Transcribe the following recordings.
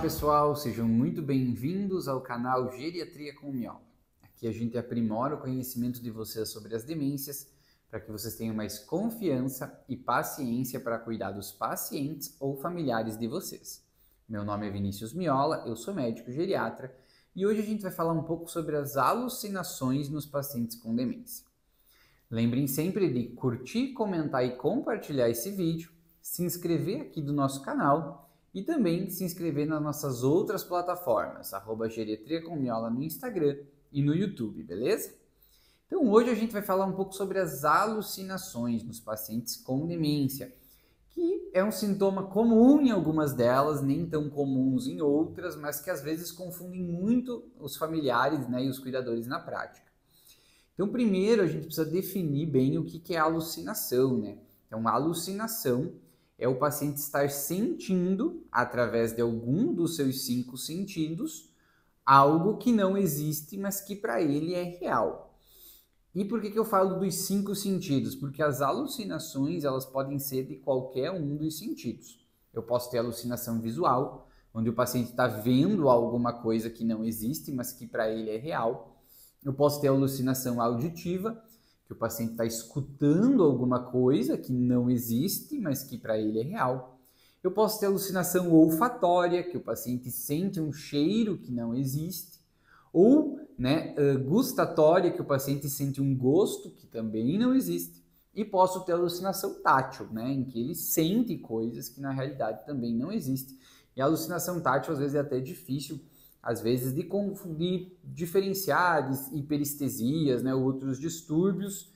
Olá pessoal, sejam muito bem-vindos ao canal Geriatria com Miola. Aqui a gente aprimora o conhecimento de vocês sobre as demências para que vocês tenham mais confiança e paciência para cuidar dos pacientes ou familiares de vocês. Meu nome é Vinícius Miola, eu sou médico geriatra e hoje a gente vai falar um pouco sobre as alucinações nos pacientes com demência. Lembrem sempre de curtir, comentar e compartilhar esse vídeo, se inscrever aqui do nosso canal e também se inscrever nas nossas outras plataformas, @geriatria com Miola no Instagram e no YouTube, beleza? Então hoje a gente vai falar um pouco sobre as alucinações nos pacientes com demência, que é um sintoma comum em algumas delas, nem tão comuns em outras, mas que às vezes confundem muito os familiares, e os cuidadores na prática. Então primeiro a gente precisa definir bem o que é alucinação, Então a alucinação é o paciente estar sentindo, através de algum dos seus 5 sentidos, algo que não existe, mas que para ele é real. E por que eu falo dos 5 sentidos? Porque as alucinações elas podem ser de qualquer um dos sentidos. Eu posso ter alucinação visual, onde o paciente está vendo alguma coisa que não existe, mas que para ele é real. Eu posso ter alucinação auditiva, que o paciente está escutando alguma coisa que não existe, mas que para ele é real. Eu posso ter alucinação olfatória, que o paciente sente um cheiro que não existe. Ou gustatória, que o paciente sente um gosto que também não existe. E posso ter alucinação tátil, em que ele sente coisas que na realidade também não existem. E a alucinação tátil às vezes é até difícil, às vezes, de confundir, diferenciar de hiperestesias, outros distúrbios,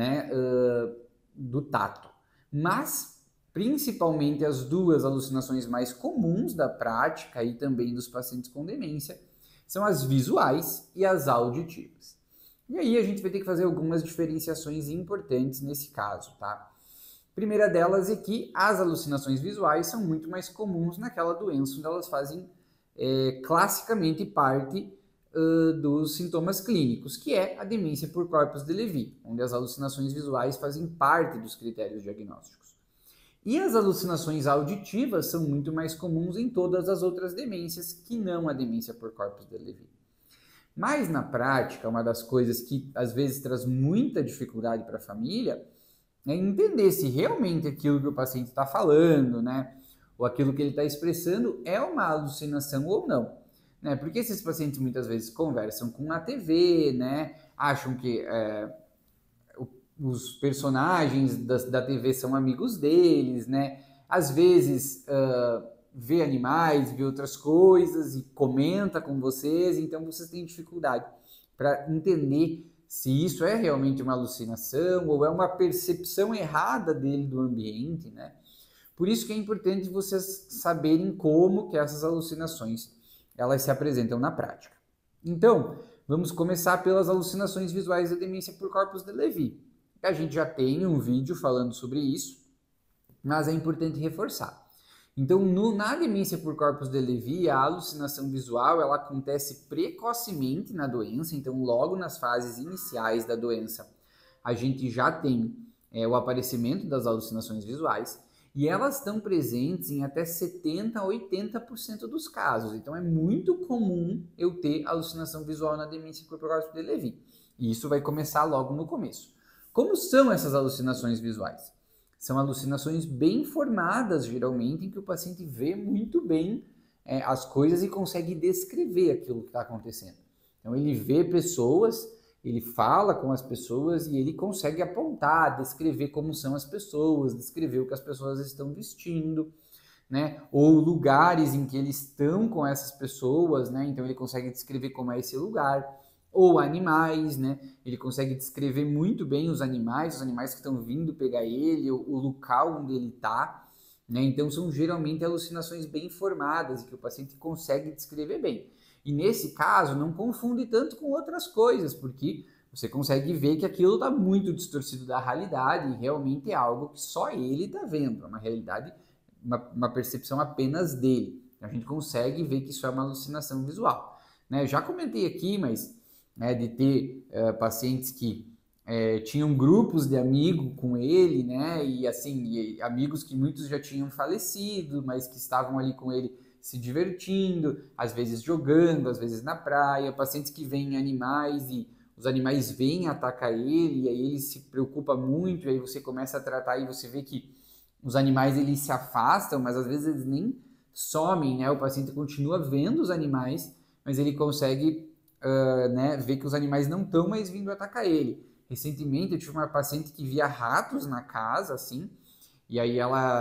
do tato. Mas, principalmente, as duas alucinações mais comuns da prática e também dos pacientes com demência são as visuais e as auditivas. E aí a gente vai ter que fazer algumas diferenciações importantes nesse caso, tá? Primeira delas é que as alucinações visuais são muito mais comuns naquela doença onde elas fazem classicamente parte dos sintomas clínicos, que é a demência por corpus de Levy, onde as alucinações visuais fazem parte dos critérios diagnósticos. E as alucinações auditivas são muito mais comuns em todas as outras demências que não a demência por corpus de Levy. Mas na prática, uma das coisas que às vezes traz muita dificuldade para a família é entender se realmente aquilo que o paciente está falando, ou aquilo que ele está expressando é uma alucinação ou não. Porque esses pacientes muitas vezes conversam com a TV, acham que os personagens da TV são amigos deles, às vezes vê animais, vê outras coisas e comenta com vocês, então vocês têm dificuldade para entender se isso é realmente uma alucinação ou é uma percepção errada dele do ambiente, Por isso que é importante vocês saberem como que essas alucinações elas se apresentam na prática. Então, vamos começar pelas alucinações visuais da demência por corpus de Levy. A gente já tem um vídeo falando sobre isso, mas é importante reforçar. Então, na demência por corpus de Levy, a alucinação visual ela acontece precocemente na doença, então logo nas fases iniciais da doença, a gente já tem o aparecimento das alucinações visuais, e elas estão presentes em até 70% a 80% dos casos. Então é muito comum eu ter alucinação visual na demência por corpus de Levy. E isso vai começar logo no começo. Como são essas alucinações visuais? São alucinações bem formadas, geralmente, em que o paciente vê muito bem as coisas e consegue descrever aquilo que está acontecendo. Então ele vê pessoas, ele fala com as pessoas e ele consegue apontar, descrever como são as pessoas, descrever o que as pessoas estão vestindo, ou lugares em que eles estão com essas pessoas, então ele consegue descrever como é esse lugar, ou animais, ele consegue descrever muito bem os animais que estão vindo pegar ele, o local onde ele está, então são geralmente alucinações bem formadas e que o paciente consegue descrever bem. E nesse caso, não confunde tanto com outras coisas, porque você consegue ver que aquilo está muito distorcido da realidade e realmente é algo que só ele está vendo. É uma realidade, uma percepção apenas dele. A gente consegue ver que isso é uma alucinação visual. Eu já comentei aqui, mas de ter pacientes que tinham grupos de amigos com ele, e amigos que muitos já tinham falecido, mas que estavam ali com ele se divertindo, às vezes jogando, às vezes na praia, pacientes que veem animais e os animais vêm atacar ele, e aí ele se preocupa muito, e aí você começa a tratar e você vê que os animais eles se afastam, mas às vezes eles nem somem, né? O paciente continua vendo os animais, mas ele consegue né, ver que os animais não estão mais vindo atacar ele. Recentemente eu tive uma paciente que via ratos na casa, assim, e aí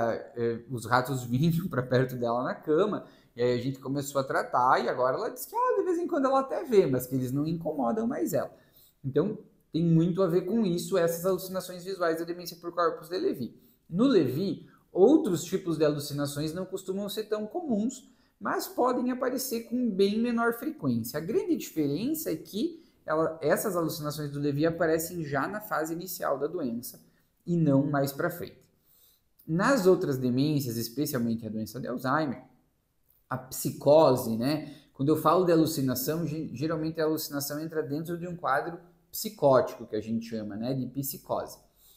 os ratos vinham para perto dela na cama, e aí a gente começou a tratar, e agora ela diz que de vez em quando ela até vê, mas que eles não incomodam mais ela. Então, tem muito a ver com isso, essas alucinações visuais da demência por corpus de Levy. No Levy, outros tipos de alucinações não costumam ser tão comuns, mas podem aparecer com bem menor frequência. A grande diferença é que essas alucinações do Levy aparecem já na fase inicial da doença e não mais para frente. Nas outras demências, especialmente a doença de Alzheimer, a psicose, né? Quando eu falo de alucinação, geralmente a alucinação entra dentro de um quadro psicótico, que a gente chama, né, de psicose.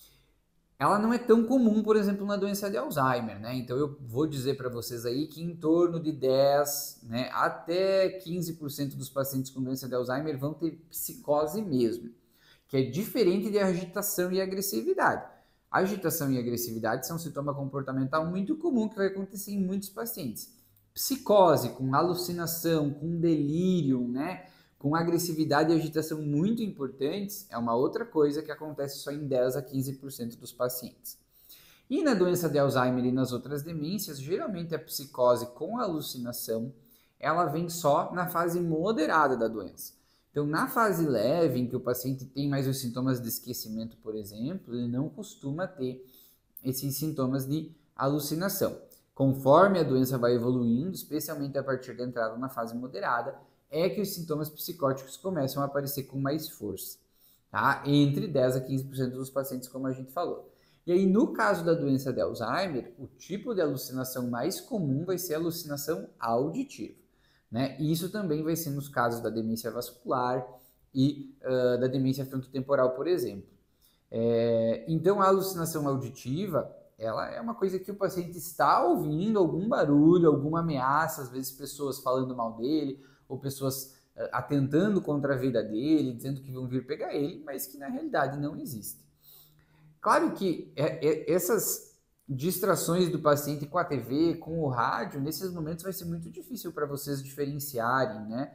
Ela não é tão comum, por exemplo, na doença de Alzheimer, né? Então eu vou dizer para vocês aí que em torno de 10, né, até 15% dos pacientes com doença de Alzheimer vão ter psicose mesmo, que é diferente de agitação e agressividade. Agitação e agressividade são um sintoma comportamental muito comum que vai acontecer em muitos pacientes. Psicose, com alucinação, com delírio, né? Com agressividade e agitação muito importantes, é uma outra coisa que acontece só em 10 a 15% dos pacientes. E na doença de Alzheimer e nas outras demências, geralmente a psicose com alucinação, ela vem só na fase moderada da doença. Então, na fase leve, em que o paciente tem mais os sintomas de esquecimento, por exemplo, ele não costuma ter esses sintomas de alucinação. Conforme a doença vai evoluindo, especialmente a partir da entrada na fase moderada, é que os sintomas psicóticos começam a aparecer com mais força, tá? Entre 10 a 15% dos pacientes, como a gente falou. E aí, no caso da doença de Alzheimer, o tipo de alucinação mais comum vai ser a alucinação auditiva, né? E isso também vai ser nos casos da demência vascular e da demência frontotemporal, por exemplo. Então, a alucinação auditiva, ela é uma coisa que o paciente está ouvindo algum barulho, alguma ameaça, às vezes pessoas falando mal dele, ou pessoas atentando contra a vida dele, dizendo que vão vir pegar ele, mas que na realidade não existe. Claro que essas distrações do paciente com a TV, com o rádio, nesses momentos vai ser muito difícil para vocês diferenciarem, né?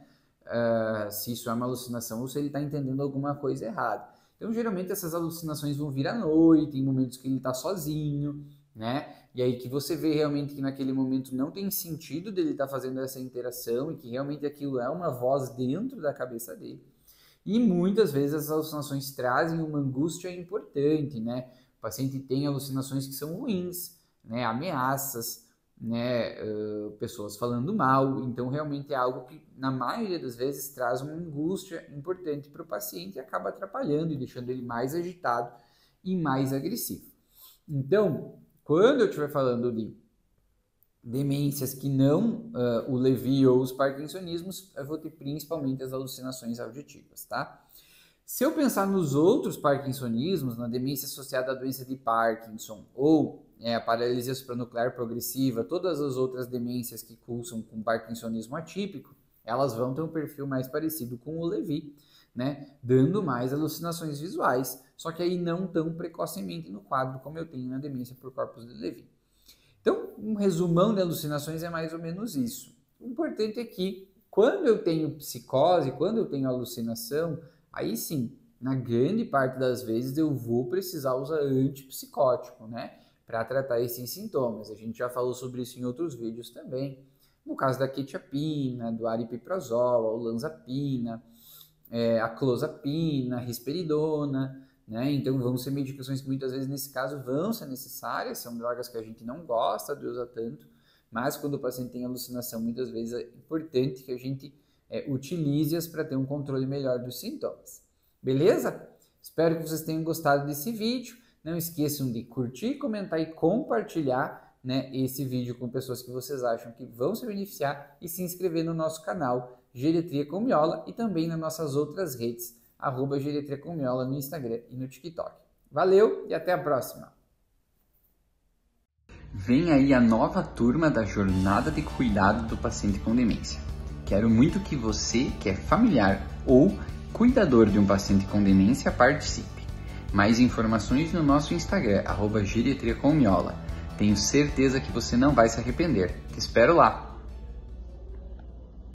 Se isso é uma alucinação ou se ele está entendendo alguma coisa errada. Então, geralmente, essas alucinações vão vir à noite, em momentos que ele está sozinho, né? E aí que você vê realmente que naquele momento não tem sentido dele estar fazendo essa interação e que realmente aquilo é uma voz dentro da cabeça dele. E muitas vezes as alucinações trazem uma angústia importante, né? O paciente tem alucinações que são ruins, né? Ameaças, né? Pessoas falando mal. Então, realmente é algo que, na maioria das vezes, traz uma angústia importante para o paciente e acaba atrapalhando e deixando ele mais agitado e mais agressivo. Então, quando eu estiver falando de demências que não o Levy ou os parkinsonismos, eu vou ter principalmente as alucinações auditivas, tá? Se eu pensar nos outros parkinsonismos, na demência associada à doença de Parkinson ou a paralisia supranuclear progressiva, todas as outras demências que cursam com parkinsonismo atípico, elas vão ter um perfil mais parecido com o Levy, né? Dando mais alucinações visuais, só que aí não tão precocemente no quadro como eu tenho na demência por corpus de Levy. Então, um resumão de alucinações é mais ou menos isso. O importante é que, quando eu tenho psicose, quando eu tenho alucinação, aí sim, na grande parte das vezes eu vou precisar usar antipsicótico, né? Para tratar esses sintomas. A gente já falou sobre isso em outros vídeos também. No caso da quetiapina, do aripiprazol, a olanzapina, a clozapina, a risperidona, né? Então vão ser medicações que muitas vezes nesse caso vão ser necessárias, são drogas que a gente não gosta de usar tanto, mas quando o paciente tem alucinação, muitas vezes é importante que a gente utilize-as para ter um controle melhor dos sintomas. Beleza? Espero que vocês tenham gostado desse vídeo. Não esqueçam de curtir, comentar e compartilhar, né, esse vídeo com pessoas que vocês acham que vão se beneficiar e se inscrever no nosso canal Geriatria com Miola e também nas nossas outras redes, @Geriatria com Miola no Instagram e no TikTok. Valeu e até a próxima! Vem aí a nova turma da Jornada de Cuidado do Paciente com Demência. Quero muito que você, que é familiar ou cuidador de um paciente com demência, participe. Mais informações no nosso Instagram, @geriatriacomMiola. Tenho certeza que você não vai se arrepender. Te espero lá!